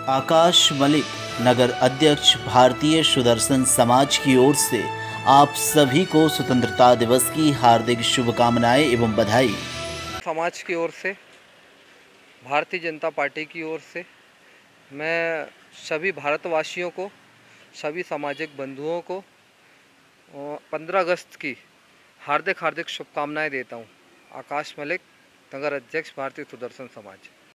आकाश मलिक, नगर अध्यक्ष, भारतीय सुदर्शन समाज की ओर से आप सभी को स्वतंत्रता दिवस की हार्दिक शुभकामनाएं एवं बधाई। समाज की ओर से, भारतीय जनता पार्टी की ओर से मैं सभी भारतवासियों को, सभी सामाजिक बंधुओं को 15 अगस्त की हार्दिक शुभकामनाएं देता हूं। आकाश मलिक, नगर अध्यक्ष, भारतीय सुदर्शन समाज।